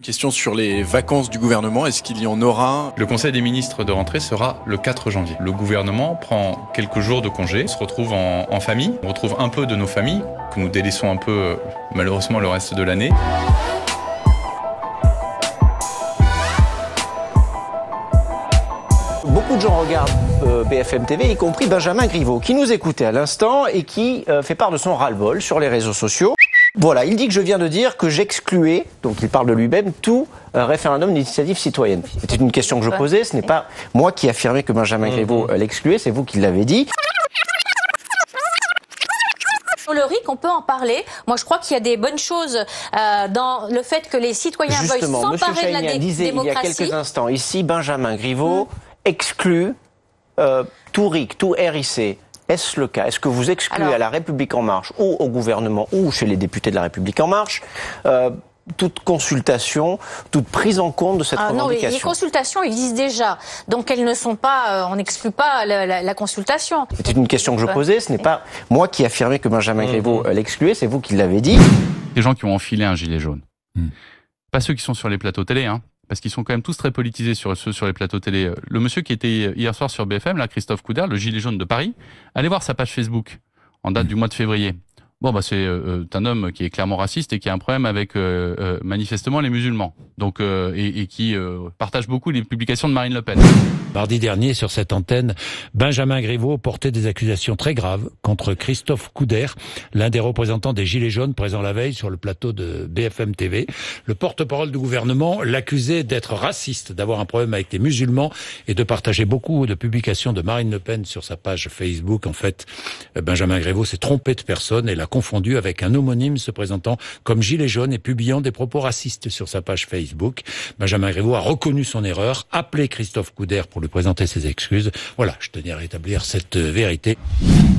Question sur les vacances du gouvernement, est-ce qu'il y en aura? Le Conseil des ministres de rentrée sera le 4 janvier. Le gouvernement prend quelques jours de congé, se retrouve en famille, on retrouve un peu de nos familles, que nous délaissons un peu malheureusement le reste de l'année. Beaucoup de gens regardent BFM TV, y compris Benjamin Griveaux, qui nous écoutait à l'instant et qui fait part de son ras-le-bol sur les réseaux sociaux. Voilà, il dit que je viens de dire que j'excluais, donc il parle de lui-même, tout référendum d'initiative citoyenne. C'était une question que je posais, ce n'est pas moi qui affirmais que Benjamin Griveaux l'excluait, c'est vous qui l'avez dit. Le RIC, on peut en parler. Moi, je crois qu'il y a des bonnes choses dans le fait que les citoyens veuillent s'emparer de la démocratie. Il y a quelques instants, ici, Benjamin Griveaux exclut tout RIC, tout RIC. Est-ce le cas? Est-ce que vous excluez à La République En Marche ou au gouvernement ou chez les députés de La République En Marche toute consultation, toute prise en compte de cette revendication? Non, les consultations existent déjà, donc elles ne sont pas. On n'exclut pas la consultation. C'était une question que je posais. Ce n'est pas moi qui affirmais que Benjamin Griveaux l'excluait, c'est vous qui l'avez dit. Les gens qui ont enfilé un gilet jaune, pas ceux qui sont sur les plateaux télé, parce qu'ils sont quand même tous très politisés sur les plateaux télé. Le monsieur qui était hier soir sur BFM, là, Christophe Couder, le gilet jaune de Paris, allez voir sa page Facebook en date du mois de février. Bon, c'est un homme qui est clairement raciste et qui a un problème avec manifestement les musulmans. Donc et qui partage beaucoup les publications de Marine Le Pen. Mardi dernier, sur cette antenne, Benjamin Griveaux portait des accusations très graves contre Christophe Couder, l'un des représentants des Gilets jaunes présents la veille sur le plateau de BFM TV. Le porte-parole du gouvernement l'accusait d'être raciste, d'avoir un problème avec les musulmans et de partager beaucoup de publications de Marine Le Pen sur sa page Facebook. En fait, Benjamin Griveaux s'est trompé de personne et l'a confondu avec un homonyme se présentant comme Gilet jaune et publiant des propos racistes sur sa page Facebook. Benjamin Griveaux a reconnu son erreur, appelé Christophe Couder pour lui présenter ses excuses. Voilà, je tenais à rétablir cette vérité.